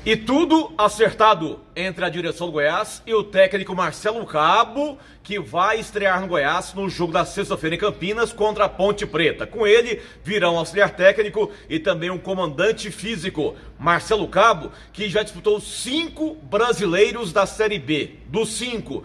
E tudo acertado entre a direção do Goiás e o técnico Marcelo Cabo, que vai estrear no Goiás no jogo da sexta-feira em Campinas contra a Ponte Preta. Com ele virão um auxiliar técnico e também um comandante físico, Marcelo Cabo, que já disputou 5 brasileiros da Série B. Dos 5,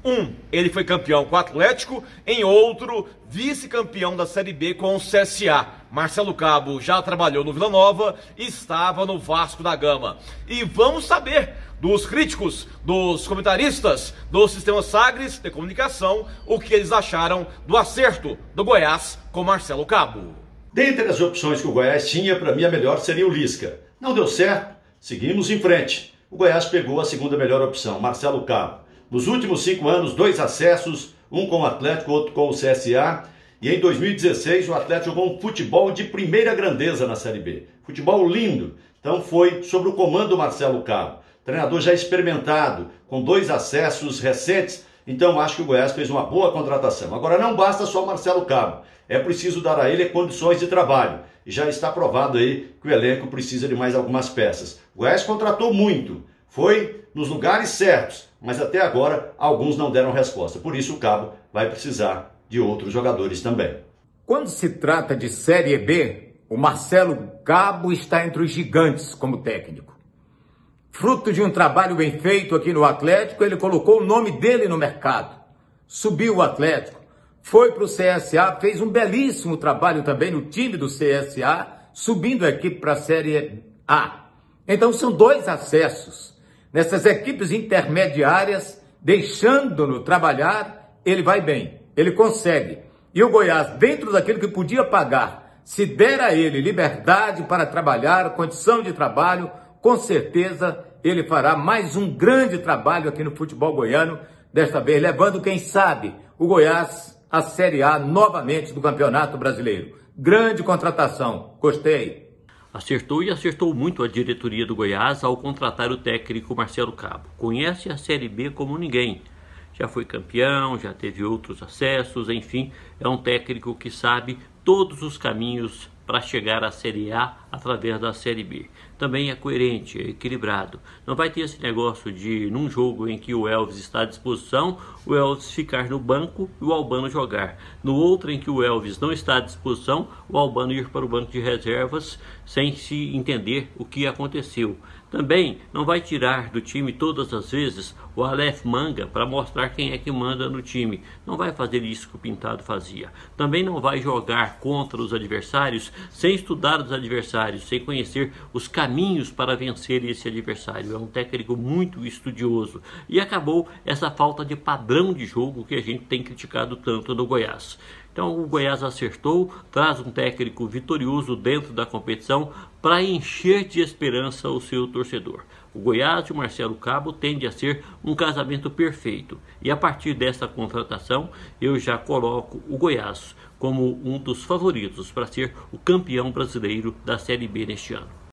ele foi campeão com o Atlético, em outro, vice-campeão da Série B com o CSA. Marcelo Cabo já trabalhou no Vila Nova, estava no Vasco da Gama. E vamos saber dos críticos, dos comentaristas do Sistema Sagres de Comunicação, o que eles acharam do acerto do Goiás com Marcelo Cabo. Dentre as opções que o Goiás tinha, para mim a melhor seria o Lisca. Não deu certo, seguimos em frente. O Goiás pegou a segunda melhor opção, Marcelo Cabo. Nos últimos 5 anos, 2 acessos, um com o Atlético, outro com o CSA. E em 2016, o Atlético jogou um futebol de primeira grandeza na Série B. Futebol lindo. Então foi sobre o comando do Marcelo Cabo. Treinador já experimentado, com 2 acessos recentes. Então acho que o Goiás fez uma boa contratação. Agora não basta só Marcelo Cabo. É preciso dar a ele condições de trabalho. E já está provado aí que o elenco precisa de mais algumas peças. O Goiás contratou muito. Foi nos lugares certos, mas até agora alguns não deram resposta. Por isso o Cabo vai precisar de outros jogadores também. Quando se trata de Série B, o Marcelo Cabo está entre os gigantes como técnico. Fruto de um trabalho bem feito aqui no Atlético, ele colocou o nome dele no mercado. Subiu o Atlético, foi para o CSA, fez um belíssimo trabalho também no time do CSA, subindo a equipe para a Série A. Então são 2 acessos. Nessas equipes intermediárias, deixando-no trabalhar, ele vai bem, ele consegue. E o Goiás, dentro daquilo que podia pagar, se der a ele liberdade para trabalhar, condição de trabalho, com certeza ele fará mais um grande trabalho aqui no futebol goiano, desta vez levando, quem sabe, o Goiás à Série A novamente do Campeonato Brasileiro. Grande contratação, gostei. Acertou e acertou muito a diretoria do Goiás ao contratar o técnico Marcelo Cabo. Conhece a Série B como ninguém. Já foi campeão, já teve outros acessos, enfim, é um técnico que sabe todos os caminhos para chegar à Série A através da Série B. Também é coerente, é equilibrado. Não vai ter esse negócio de, num jogo em que o Elvis está à disposição, o Elvis ficar no banco e o Albano jogar. No outro em que o Elvis não está à disposição, o Albano ir para o banco de reservas sem se entender o que aconteceu. Também não vai tirar do time todas as vezes o Aleph Manga para mostrar quem é que manda no time. Não vai fazer isso que o Pintado fazia. Também não vai jogar contra os adversários sem estudar os adversários, sem conhecer os caminhos para vencer esse adversário. É um técnico muito estudioso. E acabou essa falta de padrão de jogo que a gente tem criticado tanto no Goiás. Então o Goiás acertou, traz um técnico vitorioso dentro da competição para encher de esperança o seu torcedor. O Goiás e o Marcelo Cabo tende a ser um casamento perfeito. E a partir dessa contratação, eu já coloco o Goiás como um dos favoritos para ser o campeão brasileiro da Série B neste ano.